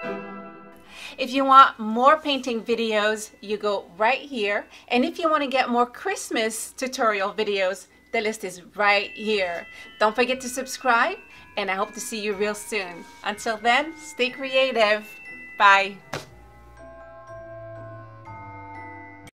If you want more painting videos, you go right here. And if you want to get more Christmas tutorial videos, the list is right here. Don't forget to subscribe, and I hope to see you real soon. Until then, stay creative. Bye.